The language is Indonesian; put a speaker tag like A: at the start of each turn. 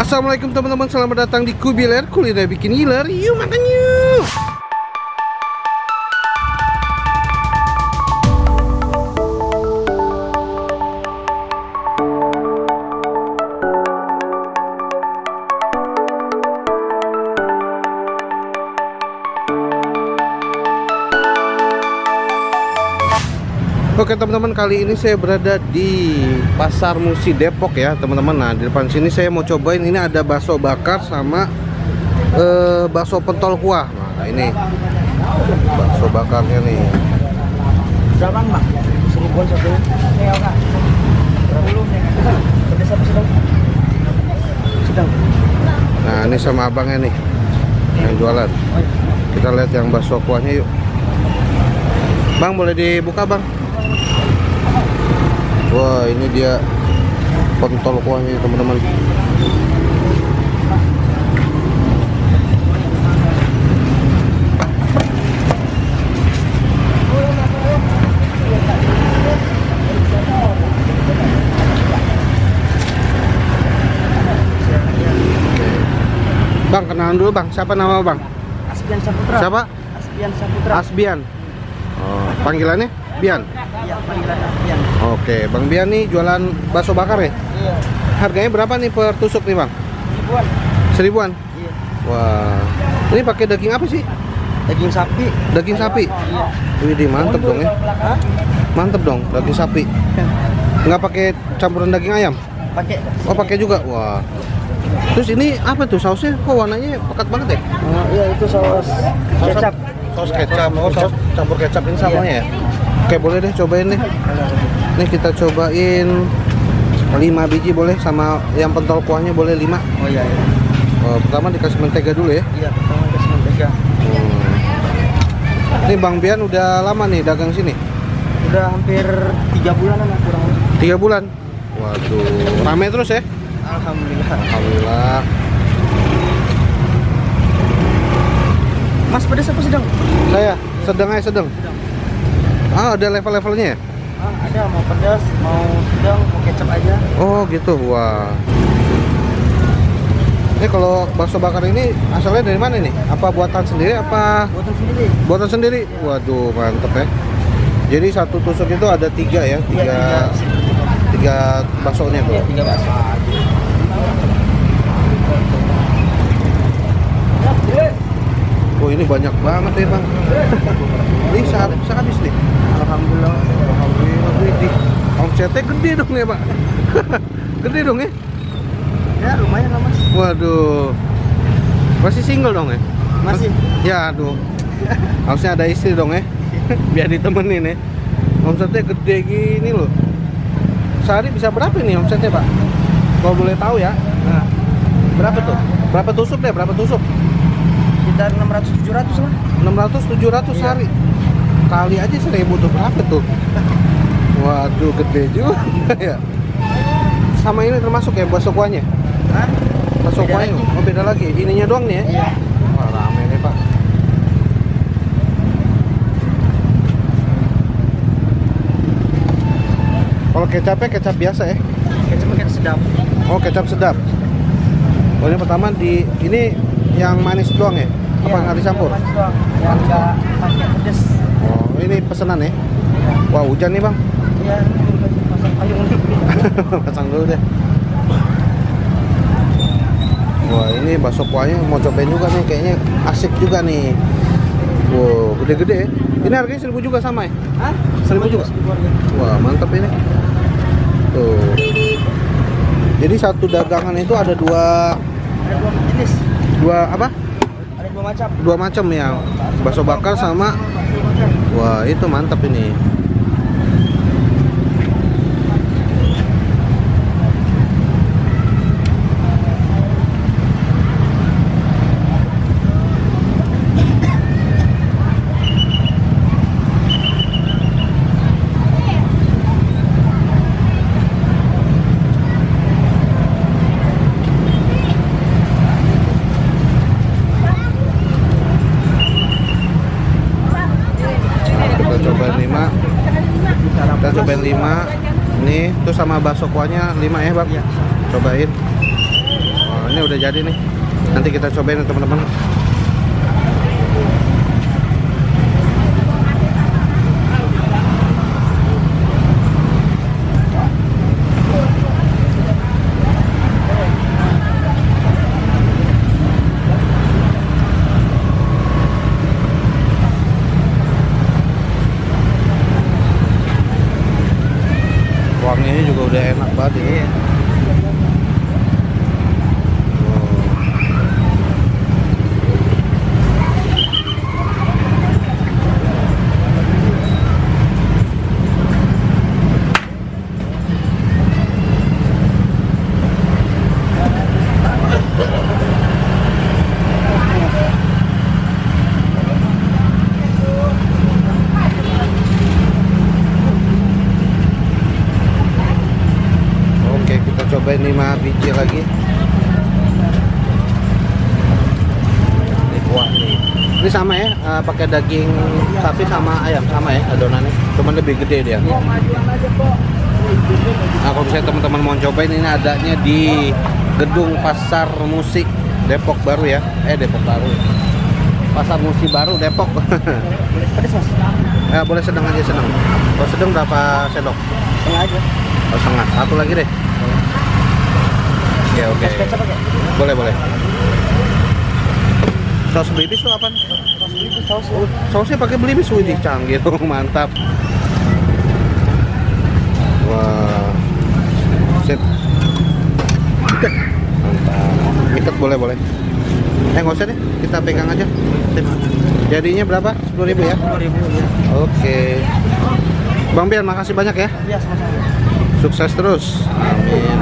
A: Assalamualaikum teman-teman, selamat datang di Kubiler, kuliner bikin giler. Yuk makan yuk. Oke teman-teman, kali ini saya berada di Pasar Musi Depok ya teman-teman. Nah di depan sini saya mau cobain, ini ada bakso bakar sama bakso pentol kuah. Nah ini bakso bakarnya nih.
B: Zaman bang, seribuan satu. Sedang.
A: Nah ini sama abangnya nih yang jualan. Kita lihat yang bakso kuahnya yuk. Bang, boleh dibuka bang? Wah, ini dia pentol kuahnya teman-teman. Bang, kenalan dulu bang. Siapa nama bang?
B: Asbian Saputra.
A: Siapa?
B: Asbian Saputra.
A: Asbian. Oh, panggilannya Bian.
B: Iya, panggilan Asbian.
A: Oke, Bang Bian nih jualan bakso bakar ya?
B: Iya.
A: Harganya berapa nih per tusuk nih bang?
B: Ribuan.
A: Seribuan?
B: Iya.
A: Wah, ini pakai daging apa sih?
B: Daging sapi.
A: Daging sapi?
B: Iya.
A: Wih, mantep dong ya.
B: Hah?
A: Mantep dong, daging sapi. Nggak pakai campuran daging ayam?
B: Pakai.
A: Oh, pakai juga. Wah. Terus ini apa tuh sausnya? Kok warnanya pekat banget ya?
B: Iya, itu saus kecap.
A: Saus kecap. Oh, saus campur kecap ini samanya ya? Oke, boleh deh cobain deh. Nih kita cobain 5 biji boleh, sama yang pentol kuahnya boleh 5.
B: Oh iya. Iya.
A: Oh, pertama dikasih mentega dulu ya.
B: Iya, pertama kasih mentega.
A: Ini Bang Bian udah lama nih dagang sini?
B: Udah hampir 3 bulanan lah kurang lebih.
A: 3 bulan? Waduh, rame terus ya?
B: Alhamdulillah.
A: Alhamdulillah.
B: Mas pedas apa sedang?
A: Saya sedang aja sedang. Ah, ada level-levelnya ya?
B: Ada, mau pedas, mau sedang, mau kecap aja.
A: Oh gitu, wah. Ini kalau bakso bakar ini asalnya dari mana nih? Apa buatan sendiri apa?
B: Buatan sendiri.
A: Buatan sendiri? Waduh, mantep ya. Jadi satu tusuk itu ada 3 ya? 3 baksonya tuh.
B: Iya, 3 bakso.
A: Oh ini banyak banget ya bang. Ini sehari bisa habis nih.
B: Alhamdulillah.
A: Alhamdulillah. Wih, omsetnya gede dong ya pak. Gede dong ya.
B: Ya lumayan lah mas.
A: Waduh. Masih single dong ya?
B: Masih.
A: Ya aduh. Harusnya ada istri dong ya. Biar ditemenin ya. Omsetnya gede gini loh. Sehari bisa berapa nih omsetnya pak? Kalau boleh tahu ya.
B: Nah,
A: Berapa tuh? Berapa tusuk deh? Berapa tusuk?
B: sekitar 600-700 lah.
A: 600-700 sehari. Kali aja 1000 tuh berapa tuh? Waduh, gede juga ya. Sama ini termasuk ya bakso kuahnya?
B: Hah?
A: Bakso
B: Beda
A: kuahnya?
B: lagi.
A: Oh beda lagi. Ininya doang nih ya?
B: Iya.
A: Wah rame nih pak. Kalau kecapnya kecap biasa ya?
B: Kecap makin sedap.
A: Oh kecap sedap. Oh ini pertama di ini yang manis doang ya? Apa nggak dicampur?
B: Manis doang. Yang nggak pakai pedes.
A: Oh ini pesanan ya? Wah hujan nih bang.
B: Iya. Pasang payung nih.
A: Pasang dulu deh. Wah ini bakso kuahnya mau cobain juga nih, kayaknya asik juga nih. Wow gede-gede ya. Ini harganya 1000 juga sama ya?
B: Hah?
A: 1000 juga?
B: 1000 harga.
A: Wah mantap ini. Tuh. Jadi satu dagangan itu ada dua
B: Ada 2 jenis.
A: apa?
B: Ada 2 macam.
A: 2 macam ya. Bakso bakar sama. Wah itu mantap ini. Kita cobain 5. Nih, tuh sama bakso kuahnya 5 ya, Bang.
B: Iya.
A: Cobain. Oh, ini udah jadi nih. Nanti kita cobain ya, teman-teman. Wanginya juga udah enak banget ini. Oke, kita cobain 5 biji lagi. Ini kuah nih. Ini sama ya, pakai daging sapi sama ayam sama ya adonannya. Cuman lebih gede dia. Nah, kalau misalnya teman-teman mau cobain, ini adanya di Gedung Pasar Musik Depok Baru ya. Depok Baru. Pasar Musik Baru Depok.
B: Pedes mas?
A: Boleh sedang aja sedang. Kalau sedang berapa sendok?
B: Setengah aja.
A: Oh, setengah. Satu lagi deh. Oke, oke.
B: Saus kecap aja?
A: Boleh, boleh. Saus belibis tuh apa?
B: Saus.
A: Sausnya pakai belibis, wih canggih tuh, mantap. Wah, sip. Mantap. Ikat boleh, boleh. Nggak usah deh, kita pegang aja. Sip. Jadinya berapa? 10.000 ya?
B: 10.000 ya.
A: Oke. Bang Bian, makasih banyak ya.
B: Iya, sama-sama.
A: Sukses terus. Amin.